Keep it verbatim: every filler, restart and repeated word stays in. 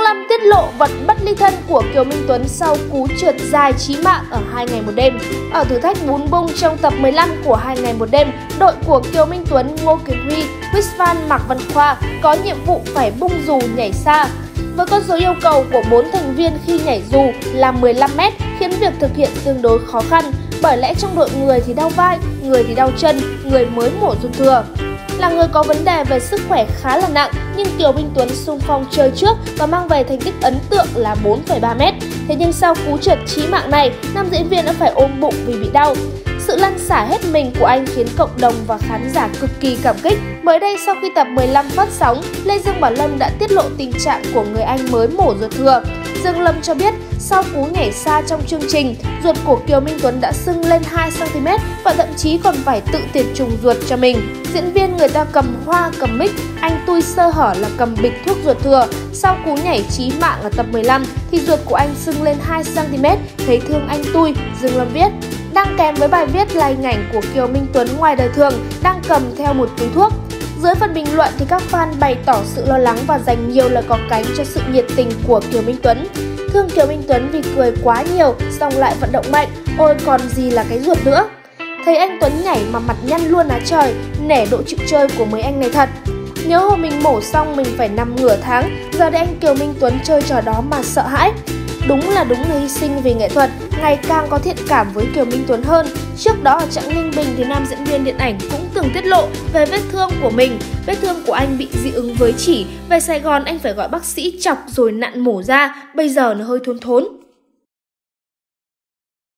Lâm tiết lộ vật bất ly thân của Kiều Minh Tuấn sau cú trượt dài chí mạng ở Hai Ngày Một Đêm. Ở thử thách bún bung trong tập mười lăm của Hai Ngày Một Đêm, đội của Kiều Minh Tuấn, Ngô Kiến Huy, Wisvan, Mạc Văn Khoa có nhiệm vụ phải bung dù nhảy xa. Với con số yêu cầu của bốn thành viên khi nhảy dù là mười lăm mét khiến việc thực hiện tương đối khó khăn, bởi lẽ trong đội người thì đau vai, người thì đau chân, người mới mổ ruột thừa. Là người có vấn đề về sức khỏe khá là nặng, nhưng Kiều Minh Tuấn xung phong chơi trước và mang về thành tích ấn tượng là bốn phẩy ba mét. Thế nhưng sau cú trượt chí mạng này, nam diễn viên đã phải ôm bụng vì bị đau. Sự lăn xả hết mình của anh khiến cộng đồng và khán giả cực kỳ cảm kích. Mới đây, sau khi tập mười lăm phát sóng, Lê Dương Bảo Lâm đã tiết lộ tình trạng của người anh mới mổ ruột thừa. Dương Lâm cho biết, sau cú nhảy xa trong chương trình, ruột của Kiều Minh Tuấn đã sưng lên hai xăng ti mét và thậm chí còn phải tự tiệt trùng ruột cho mình. Diễn viên người ta cầm hoa, cầm mic, anh tui sơ hở là cầm bịch thuốc ruột thừa. Sau cú nhảy chí mạng ở tập mười lăm thì ruột của anh sưng lên hai xăng ti mét, thấy thương anh tui, Dương Lâm viết. Đăng kèm với bài viết là hình ảnh của Kiều Minh Tuấn ngoài đời thường đang cầm theo một túi thuốc. Dưới phần bình luận thì các fan bày tỏ sự lo lắng và dành nhiều lời có cánh cho sự nhiệt tình của Kiều Minh Tuấn. Thương Kiều Minh Tuấn vì cười quá nhiều, xong lại vận động mạnh, ôi còn gì là cái ruột nữa. Thấy anh Tuấn nhảy mà mặt nhăn luôn á trời, nể độ chịu chơi của mấy anh này thật. Nhớ hồi mình mổ xong mình phải nằm nửa tháng, giờ đây anh Kiều Minh Tuấn chơi trò đó mà sợ hãi. Đúng là đúng là hy sinh vì nghệ thuật, ngày càng có thiện cảm với Kiều Minh Tuấn hơn. Trước đó ở Trạng Ninh Bình thì nam diễn viên điện ảnh cũng từng tiết lộ về vết thương của mình. Vết thương của anh bị dị ứng với chỉ, về Sài Gòn anh phải gọi bác sĩ chọc rồi nặn mổ ra, bây giờ nó hơi thốn thốn.